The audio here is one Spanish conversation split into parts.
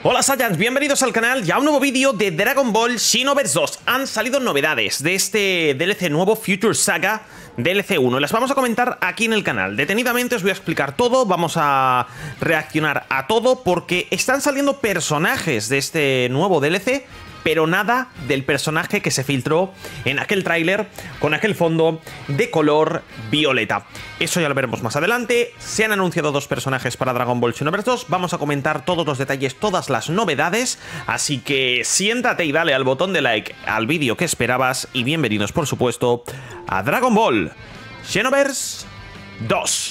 Hola Saiyans, bienvenidos al canal y a un nuevo vídeo de Dragon Ball Xenoverse 2. Han salido novedades de este DLC nuevo, Future Saga DLC 1. Las vamos a comentar aquí en el canal. Detenidamente os voy a explicar todo, vamos a reaccionar a todo porque están saliendo personajes de este nuevo DLC, pero nada del personaje que se filtró en aquel tráiler con aquel fondo de color violeta. Eso ya lo veremos más adelante. Se han anunciado dos personajes para Dragon Ball Xenoverse 2. Vamos a comentar todos los detalles, todas las novedades. Así que siéntate y dale al botón de like al vídeo que esperabas. Y bienvenidos, por supuesto, a Dragon Ball Xenoverse 2.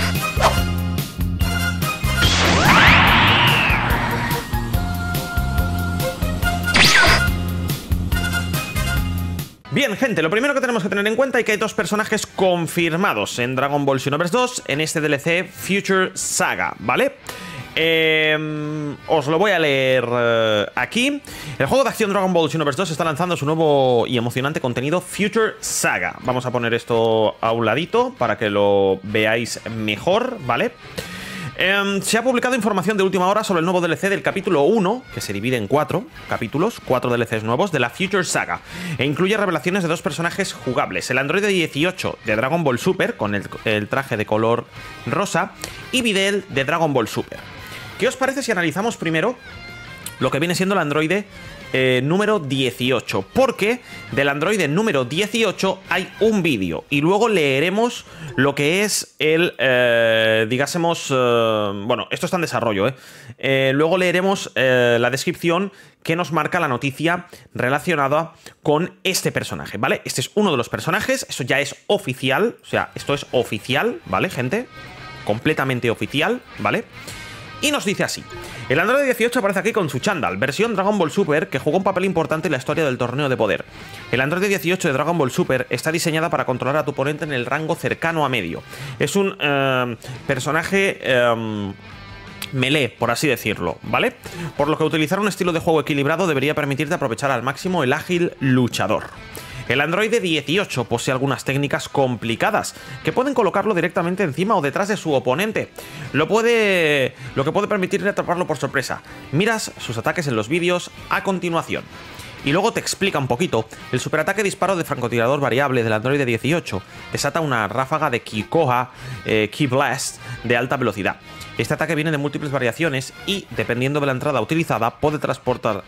Bien, gente, lo primero que tenemos que tener en cuenta es que hay dos personajes confirmados en Dragon Ball Xenoverse 2 en este DLC Future Saga, ¿vale? Os lo voy a leer aquí. El juego de acción Dragon Ball Xenoverse 2 está lanzando su nuevo y emocionante contenido Future Saga. Vamos a poner esto a un ladito para que lo veáis mejor, ¿vale? Se ha publicado información de última hora sobre el nuevo DLC del capítulo 1, que se divide en 4 capítulos, 4 DLCs nuevos de la Future Saga, e incluye revelaciones de dos personajes jugables: el androide 18 de Dragon Ball Super, con el traje de color rosa, y Videl de Dragon Ball Super. ¿Qué os parece si analizamos primero lo que viene siendo el androide número 18? Porque del androide número 18 hay un vídeo y luego leeremos lo que es el, digásemos, bueno, esto está en desarrollo, luego leeremos la descripción que nos marca la noticia relacionada con este personaje, ¿vale? Este es uno de los personajes, eso ya es oficial, o sea, esto es oficial, ¿vale, gente? Completamente oficial, ¿vale? Y nos dice así: el androide 18 aparece aquí con su chándal, versión Dragon Ball Super, que jugó un papel importante en la historia del torneo de poder. El androide 18 de Dragon Ball Super está diseñada para controlar a tu oponente en el rango cercano a medio. Es un personaje melee, por así decirlo, ¿vale? Por lo que utilizar un estilo de juego equilibrado debería permitirte aprovechar al máximo el ágil luchador. El androide 18 posee algunas técnicas complicadas que pueden colocarlo directamente encima o detrás de su oponente, lo que puede permitirle atraparlo por sorpresa. Miras sus ataques en los vídeos a continuación. Y luego te explica un poquito. El superataque disparo de francotirador variable del androide 18 desata una ráfaga de Kikoha Ki Blast de alta velocidad. Este ataque viene de múltiples variaciones y, dependiendo de la entrada utilizada, puede teletransportar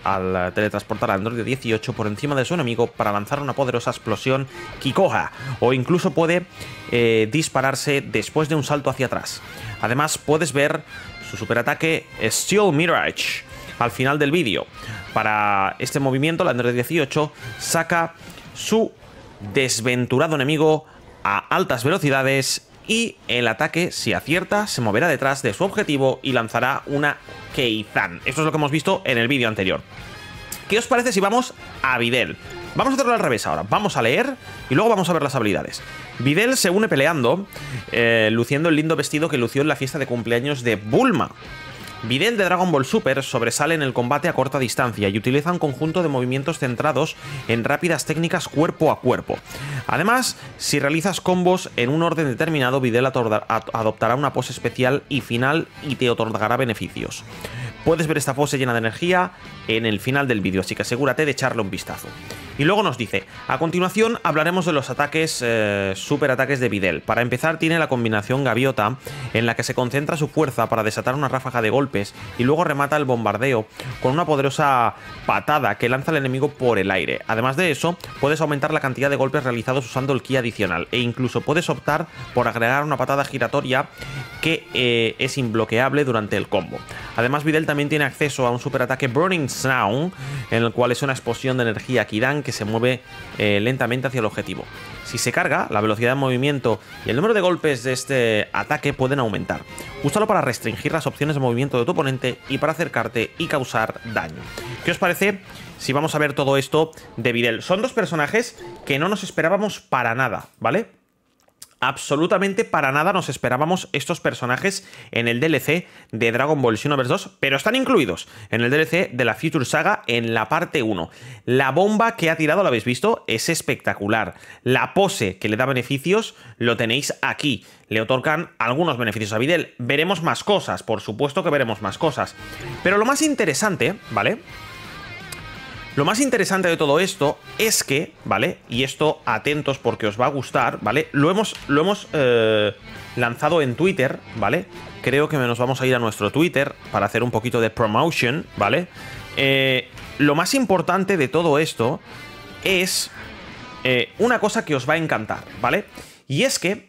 al androide 18 por encima de su enemigo para lanzar una poderosa explosión Kikoha, o incluso puede dispararse después de un salto hacia atrás. Además, puedes ver su superataque Steel Mirage al final del vídeo. Para este movimiento, el androide 18 saca su desventurado enemigo a altas velocidades y el ataque, si acierta, se moverá detrás de su objetivo y lanzará una Keizan. Esto es lo que hemos visto en el vídeo anterior. ¿Qué os parece si vamos a Videl? Vamos a hacerlo al revés ahora. Vamos a leer y luego vamos a ver las habilidades. Videl se une peleando, luciendo el lindo vestido que lució en la fiesta de cumpleaños de Bulma. Videl de Dragon Ball Super sobresale en el combate a corta distancia y utiliza un conjunto de movimientos centrados en rápidas técnicas cuerpo a cuerpo. Además, si realizas combos en un orden determinado, Videl adoptará una pose especial y final y te otorgará beneficios. Puedes ver esta pose llena de energía en el final del vídeo, así que asegúrate de echarle un vistazo. Y luego nos dice: a continuación hablaremos de los ataques, superataques de Videl. Para empezar, tiene la combinación gaviota, en la que se concentra su fuerza para desatar una ráfaga de golpes y luego remata el bombardeo con una poderosa patada que lanza al enemigo por el aire. Además de eso, puedes aumentar la cantidad de golpes realizados usando el ki adicional, e incluso puedes optar por agregar una patada giratoria que es imbloqueable durante el combo. Además, Videl también tiene acceso a un superataque Burning Sound, en el cual es una explosión de energía Kidan que se mueve lentamente hacia el objetivo. Si se carga, la velocidad de movimiento y el número de golpes de este ataque pueden aumentar. Úsalo para restringir las opciones de movimiento de tu oponente y para acercarte y causar daño. ¿Qué os parece si vamos a ver todo esto de Videl? Son dos personajes que no nos esperábamos para nada, ¿vale? absolutamente para nada nos esperábamos estos personajes en el DLC de Dragon Ball Xenoverse 2, pero están incluidos en el DLC de la Future Saga en la parte 1. La bomba que ha tirado, ¿lo habéis visto? Es espectacular. La pose que le da beneficios lo tenéis aquí. Le otorgan algunos beneficios a Videl. Veremos más cosas, por supuesto que veremos más cosas. Pero lo más interesante, ¿vale? Lo más interesante de todo esto es que, ¿vale? Y esto, atentos porque os va a gustar, ¿vale? Lo hemos lanzado en Twitter, ¿vale? Creo que nos vamos a ir a nuestro Twitter para hacer un poquito de promotion, ¿vale? Lo más importante de todo esto es una cosa que os va a encantar, ¿vale? Y es que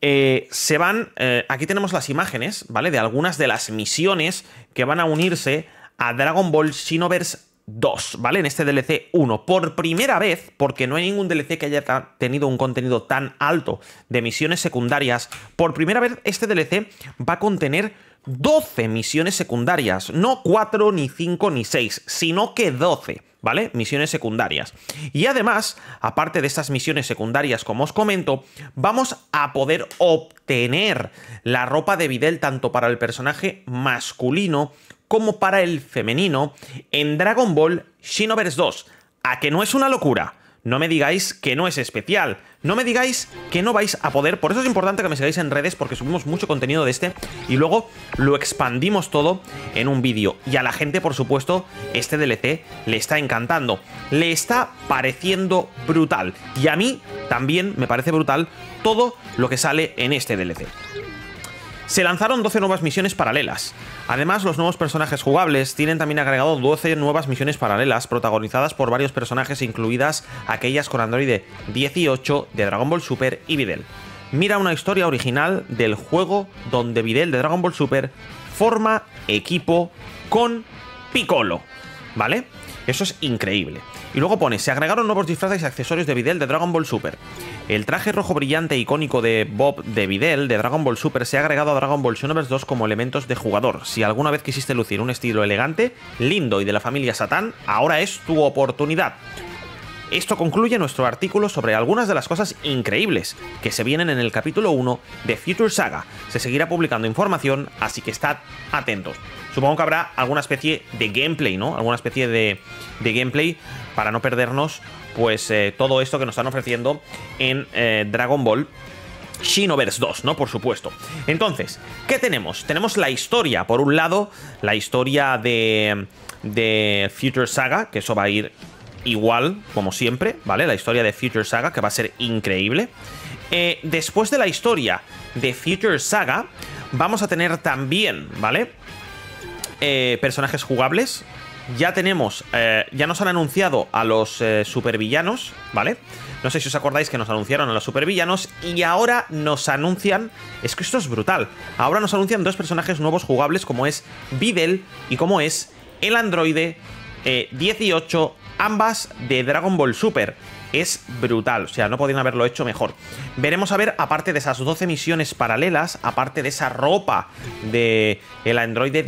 se van... aquí tenemos las imágenes, ¿vale? De algunas de las misiones que van a unirse a Dragon Ball Xenoverse 2, ¿vale? En este DLC 1. Por primera vez, porque no hay ningún DLC que haya tenido un contenido tan alto de misiones secundarias, por primera vez este DLC va a contener 12 misiones secundarias. No 4, ni 5, ni 6, sino que 12. ¿Vale? Misiones secundarias. Y además, aparte de estas misiones secundarias, como os comento, vamos a poder obtener la ropa de Videl tanto para el personaje masculino como para el femenino en Dragon Ball Xenoverse 2. ¿A que no es una locura? No me digáis que no es especial. No me digáis que no vais a poder. Por eso es importante que me sigáis en redes, porque subimos mucho contenido de este y luego lo expandimos todo en un vídeo. Y a la gente, por supuesto, este DLC le está encantando. Le está pareciendo brutal. Y a mí también me parece brutal todo lo que sale en este DLC. Se lanzaron 12 nuevas misiones paralelas. Además, los nuevos personajes jugables tienen también agregado 12 nuevas misiones paralelas protagonizadas por varios personajes, incluidas aquellas con Android 18 de Dragon Ball Super y Videl. Mira una historia original del juego donde Videl de Dragon Ball Super forma equipo con Piccolo, ¿vale? Eso es increíble. Y luego pone, se agregaron nuevos disfraces y accesorios de Videl de Dragon Ball Super. El traje rojo brillante icónico de Bob de Videl de Dragon Ball Super se ha agregado a Dragon Ball Xenoverse 2 como elementos de jugador. Si alguna vez quisiste lucir un estilo elegante, lindo y de la familia Satán, ahora es tu oportunidad. Esto concluye nuestro artículo sobre algunas de las cosas increíbles que se vienen en el capítulo 1 de Future Saga. Se seguirá publicando información, así que estad atentos. Supongo que habrá alguna especie de gameplay, ¿no? Alguna especie de gameplay para no perdernos, pues, todo esto que nos están ofreciendo en Dragon Ball Xenoverse 2, ¿no? Por supuesto. Entonces, ¿qué tenemos? Tenemos la historia, por un lado, la historia de Future Saga, que eso va a ir igual, como siempre, ¿vale? La historia de Future Saga, que va a ser increíble. Después de la historia de Future Saga, vamos a tener también, ¿vale? Personajes jugables. Ya tenemos, ya nos han anunciado a los supervillanos, ¿vale? No sé si os acordáis que nos anunciaron a los supervillanos y ahora nos anuncian... Es que esto es brutal. Ahora nos anuncian dos personajes nuevos jugables, como es Videl y como es el androide 18, ambas de Dragon Ball Super. Es brutal, o sea, no podían haberlo hecho mejor. Veremos a ver, aparte de esas 12 misiones paralelas, aparte de esa ropa de el androide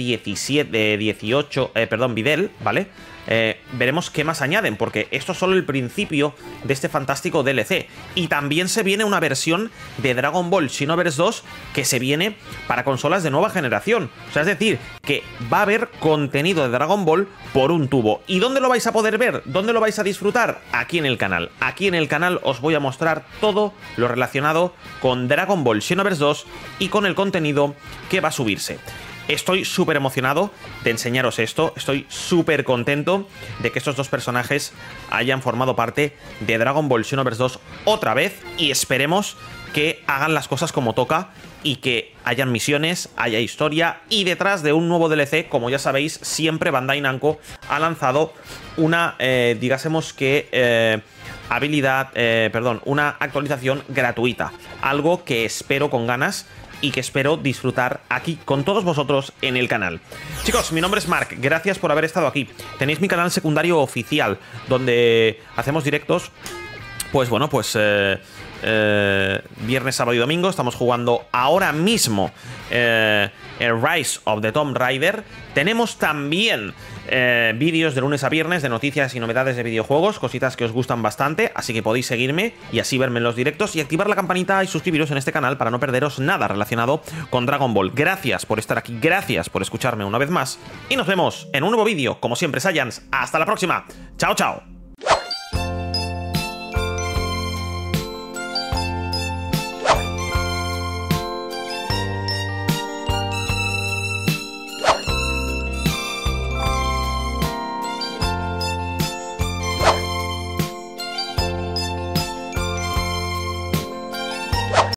18, perdón, Videl, ¿vale? Veremos qué más añaden, porque esto es solo el principio de este fantástico DLC. Y también se viene una versión de Dragon Ball Xenoverse 2 que se viene para consolas de nueva generación. O sea, es decir, que va a haber contenido de Dragon Ball por un tubo. ¿Y dónde lo vais a poder ver? ¿Dónde lo vais a disfrutar? Aquí en el canal. Aquí en el canal os voy a mostrar todo lo relacionado con Dragon Ball Xenoverse 2 y con el contenido que va a subirse. Estoy súper emocionado de enseñaros esto. Estoy súper contento de que estos dos personajes hayan formado parte de Dragon Ball Xenoverse 2 otra vez. Y esperemos que hagan las cosas como toca y que hayan misiones, haya historia. Y detrás de un nuevo DLC, como ya sabéis, siempre Bandai Namco ha lanzado una, digásemos que... una actualización gratuita. Algo que espero con ganas y que espero disfrutar aquí con todos vosotros en el canal. Chicos, mi nombre es Mark, gracias por haber estado aquí. Tenéis mi canal secundario oficial, donde hacemos directos, pues bueno, pues viernes, sábado y domingo. Estamos jugando ahora mismo Rise of the Tomb Raider. Tenemos también vídeos de lunes a viernes de noticias y novedades de videojuegos, cositas que os gustan bastante, así que podéis seguirme y así verme en los directos y activar la campanita y suscribiros en este canal para no perderos nada relacionado con Dragon Ball. Gracias por estar aquí, gracias por escucharme una vez más y nos vemos en un nuevo vídeo, como siempre, Saiyans. Hasta la próxima. Chao, chao.